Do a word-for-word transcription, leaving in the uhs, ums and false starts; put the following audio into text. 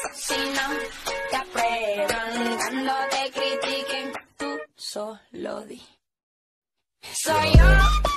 Si no te aprueban, cuando te critiquen, tú solo di. Soy yo.